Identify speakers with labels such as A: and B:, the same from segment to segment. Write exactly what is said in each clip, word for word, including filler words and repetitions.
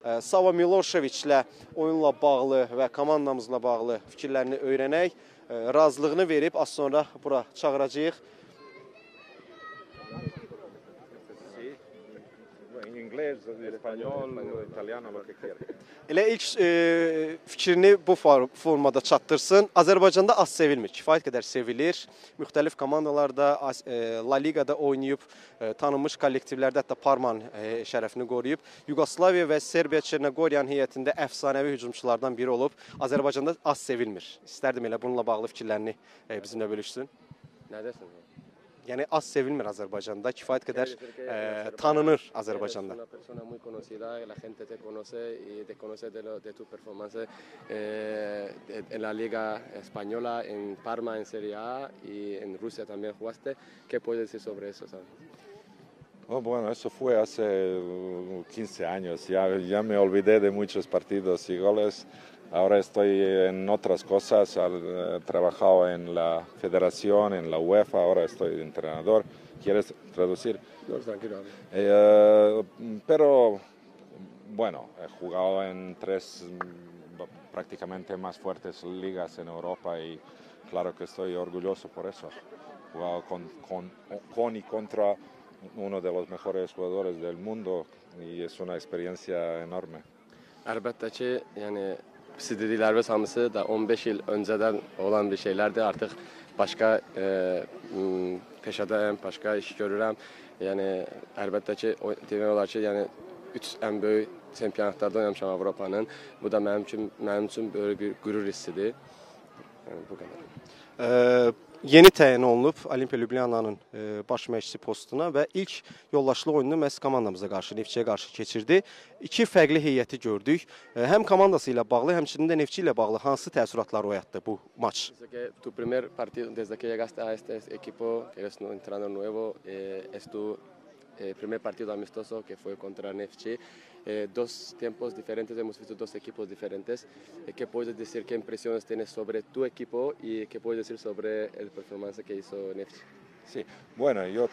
A: Sava Miloševiçlə oyunla bağlı və komandamızla bağlı fikirlərini öyrənək, razılığını verib az sonra bura çağıracağıq.
B: İngiliz, İspanyol, İtalyan, lo que quiera.
A: Elə ilk e, fikrini bu formada çatdırsın. Azərbaycanda az sevilmir, kifayət qədər sevilir. Müxtəlif komandalarda, e, La Ligada oynayıb, e, tanınmış kollektivlərdə, hətta Parmanın e, şərəfini qoruyub. Yugoslaviya və Serbiya Çernogoriyanın heyətində əfsanəvi hücumçulardan biri olub. Azərbaycanda az sevilmir. İstərdim elə bununla bağlı fikirlərini e, bizimlə bölüşsün.
C: Nərdəsin?
A: Yəni az sevilmir Azərbaycanda, kifayət qədər e, tanınır Azərbaycanda.
C: Una persona muy conocida, la gente te conoce y te conoce de, lo, de tu performance eh, en la Liga Española, en Parma, en Serie A y en Rusia también jugaste. ¿Qué puedes decir sobre eso, sabes?
B: Oh, bueno, eso fue hace quince años, ya, ya me olvidé de muchos partidos y goles. Ahora estoy en otras cosas, he trabajado en la federación, en la UEFA, ahora estoy entrenador. ¿Quieres traducir?
C: No, tranquilo.
B: Eh, pero, bueno, he jugado en tres prácticamente más fuertes ligas en Europa y claro que estoy orgulloso por eso. He jugado con, con, con y contra uno de los mejores jugadores del mundo y es una experiencia enorme.
C: Əlbəttə ki, yəni siz dedikləriniz hamısı da on beş il öncədən olan bir şeylərdir. Artıq başqa e, peşədəyəm, başqa iş görürəm. Yəni əlbəttə ki, demək olar ki, yəni üç ən böyük çempionatlarda oynamışam Avropanın. Bu da mənim üçün mənim üçün böyle bir qürur hissidir. Yəni bu qədər.
A: Ee, Yeni təyin olunub Olimpiya Ljubljananın e, baş məşqçisi postuna və ilk yoldaşlıq oyununu məhz komandamıza qarşı, Neftçiyə qarşı keçirdi. İki fərqli heyəti gördük. E, həm komandası ilə bağlı, həmçinin də Neftçi ilə bağlı hansı təəssüratlar oyatdı bu maç?
C: Tu primer partido, desde que llegaste a este equipo, que eres un entrenador nuevo, eh, es tu eh, primer partido amistoso que fue contra Neftçi. Eh, dos tiempos diferentes, hemos visto dos equipos diferentes. Eh, ¿Qué puedes decir, qué impresiones tienes sobre tu equipo y qué puedes decir sobre el performance que hizo Neftçi?
B: Sí, bueno, yo,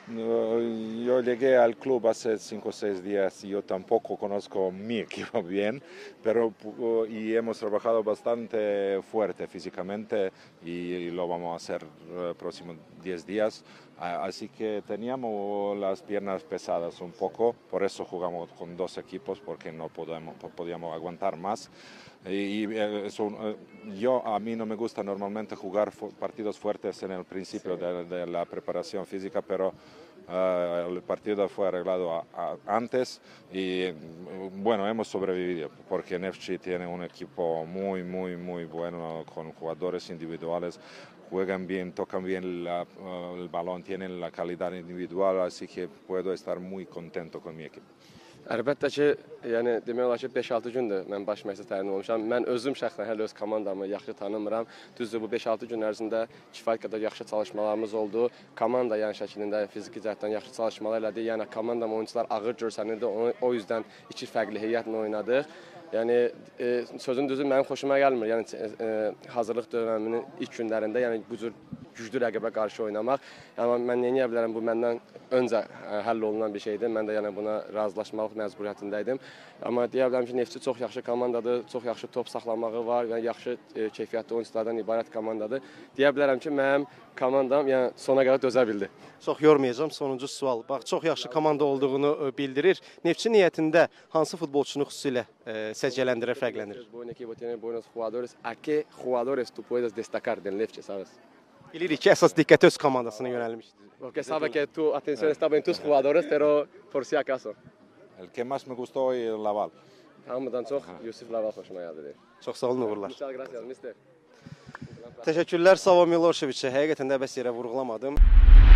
B: yo llegué al club hace cinco o seis días y yo tampoco conozco mi equipo bien, pero y hemos trabajado bastante fuerte físicamente y, y lo vamos a hacer los próximos diez días. Así que teníamos las piernas pesadas un poco, por eso jugamos con dos equipos, porque no podemos, podíamos aguantar más. Y, y eso, yo, a mí no me gusta normalmente jugar partidos fuertes en el principio sí. de, de la preparación física, pero uh, el partido fue arreglado a, a, antes y bueno, hemos sobrevivido, porque Neftçi tiene un equipo muy, muy, muy bueno, con jugadores individuales. Juegan bien, tocan bien la, uh, el balón, tienen la calidad individual, así que puedo estar muy contento con mi equipo.
C: Əlbəttə ki, yəni demək olar ki, beş altı gündür mən baş məşqçi təyin olmuşam. Mən özüm şəxsən hələ öz komandamı yaxşı tanımıram. Düzdür, bu beş altı gün ərzində kifayət qədər yaxşı çalışmalarımız oldu. Komanda yəni şəklində fiziki cəhətdən yaxşı çalışmalar elədik. Yəni komandam oyunçular ağır görsənirdi. O, o yüzdən iki fərqli heyətlə oynadıq. Yəni e, sözün düzü mənim xoşuma gəlmir. Yəni e, hazırlıq dövrümünün ilk günlərində yəni bu cür güclü rəqibə qarşı oynamaq. Yəni mən nə edə bilərəm, bu məndən öncə ə, həll olunan bir şeydir. Mən də yəni buna razılaşmaq məcburiyyətindəydim. Amma deyə bilərəm ki, Neftçi çox yaxşı komandadır, çox yaxşı top saxlamağı var və yaxşı e, keyfiyyətli oyunçulardan ibarət komandadır. Deyə bilərəm ki, mənim komandam yəni sona qədər dözə bildi.
A: Çox yormayacağım, sonuncu sual. Bax, çox yaxşı komanda olduğunu bildirir. Neftçi niyyətində hansı futbolçunu xüsusilə e, səciyyələndirər, fərqləndirir?
C: Bu equipo tiene buenos jugadores. ¿A qué jugadores tú puedes destacar del Neftçi, sabes?
A: Bilirik ki, əsas diqqəti öz komandasına yönəlmişdir.
C: Porque sabe que tu atención estaba en tus jugadores, pero por si acaso.
B: El que más me gustó hoy es Laval.
C: Hamıdan çox Yusuf Laval xoşuma gəldi.
A: Çox sağ olun, uğurlar.
C: Muchas gracias, mister.
A: Təşəkkürlər Sava Miloševiçə. Həqiqətən də bəs yerə vurğulamadım.